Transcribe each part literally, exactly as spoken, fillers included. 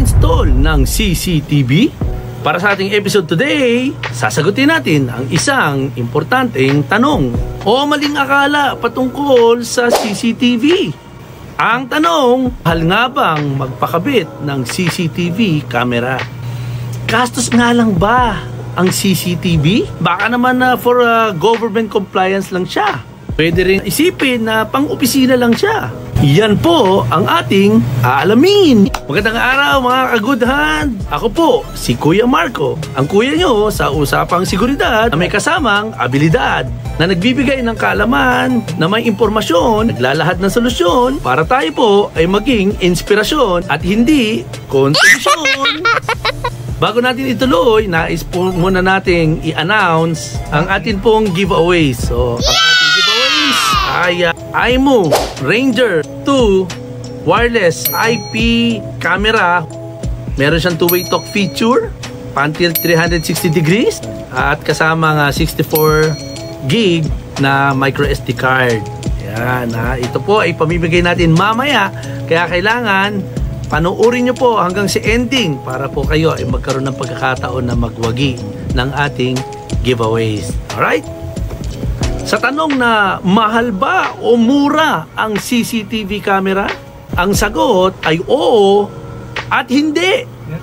mag-install ng C C T V? Para sa ating episode today, sasagutin natin ang isang importanteng tanong o maling akala patungkol sa C C T V. Ang tanong, mahal nga bang magpakabit ng C C T V camera? Gastos nga lang ba ang C C T V? Baka naman na uh, for uh, government compliance lang siya. Pwede rin isipin na pang-opisina lang siya. Yan po ang ating aalamin. Magandang araw mga kagudhan. Ako po si Kuya Marco, ang kuya nyo sa usapang seguridad na may kasamang abilidad, na nagbibigay ng kaalaman, na may impormasyon, naglalahad ng solusyon para tayo po ay maging inspirasyon at hindi kontribusyon. Bago natin ituloy, nais po muna nating i-announce ang atin pong giveaways. So, ang ating giveaways ay uh, I M O Ranger two wireless I P camera. Meron siyang two-way talk feature, until three hundred sixty degrees, at kasama nga sixty-four gig na micro S D card. Yan, ha? Ito po ay pamibigay natin mamaya, kaya kailangan panoorin nyo po hanggang si ending para po kayo ay magkaroon ng pagkakataon na magwagi ng ating giveaways. Alright? Sa tanong na mahal ba o mura ang C C T V camera, ang sagot ay oo at hindi.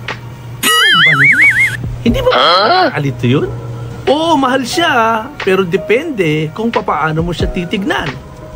Hindi ba alito yun? Oo, mahal siya, pero depende kung papaano mo siya titignan.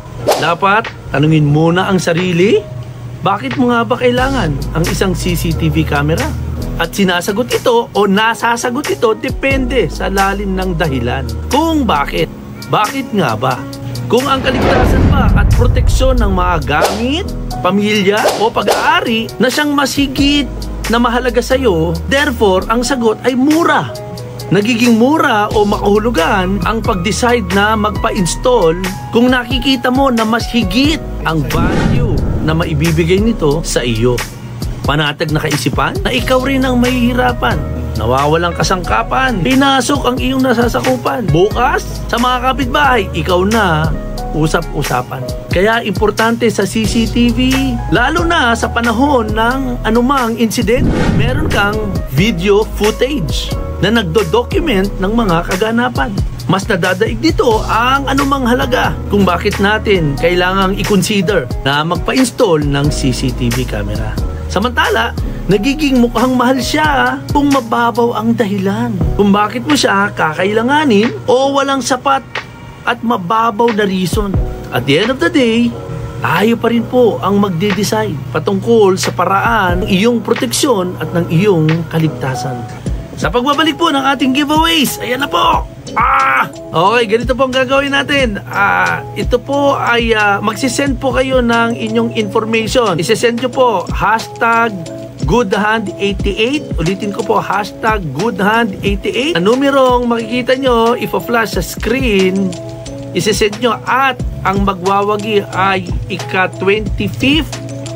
Dapat tanungin muna ang sarili, bakit mo nga ba kailangan ang isang C C T V camera? At sinasagot ito o nasasagot ito depende sa lalim ng dahilan. Kung bakit? Bakit nga ba? Kung ang kaligtasan ba at proteksyon ng mga gamit, pamilya o pag-aari na siyang mas higit na mahalaga sa iyo, therefore ang sagot ay mura. Nagiging mura o makahulugan ang pag-decide na magpa-install kung nakikita mo na mas higit ang value na maibibigay nito sa iyo. Panatag na kaisipan na ikaw rin ang mahihirapan, nawawalang kasangkapan, pinasok ang iyong nasasakupan. Bukas, sa mga kapitbahay, ikaw na usap-usapan. Kaya importante sa C C T V, lalo na sa panahon ng anumang incident, meron kang video footage na nagdo-document ng mga kaganapan. Mas nadadaig dito ang anumang halaga kung bakit natin kailangang i-consider na magpa-install ng C C T V camera. Samantala, nagiging mukhang mahal siya kung mababaw ang dahilan kung bakit mo siya kakailanganin o walang sapat at mababaw na reason. At the end of the day, tayo pa rin po ang magde-decide patungkol sa paraan ng iyong proteksyon at ng iyong kaligtasan. Sa pagbabalik po ng ating giveaways, ayan na po! Ah! Okay, ganito po ang gagawin natin. Ah, ito po ay uh, magsisend po kayo ng inyong information. Isesend nyo po hashtag goodhand eighty-eight. Ulitin ko po, hashtag goodhand eighty-eight. Ang numerong makikita nyo, ipa-flash sa screen, isesend nyo at ang magwawagi ay ika twenty-fifth,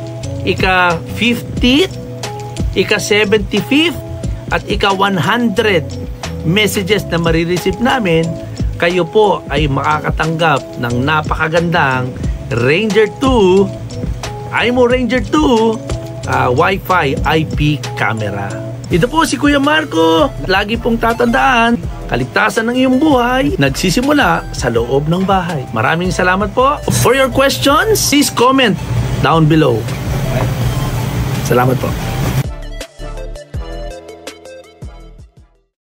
ika fiftieth, ika seventy-fifth, at ika one hundred messages na marireceive namin. Kayo po ay makakatanggap ng napakagandang Ranger two, I M O Ranger two uh, Wi-Fi I P camera. Ito po si Kuya Marco. Lagi pong tatandaan, kaligtasan ng iyong buhay nagsisimula sa loob ng bahay. Maraming salamat po. For your questions, please comment down below. Salamat po.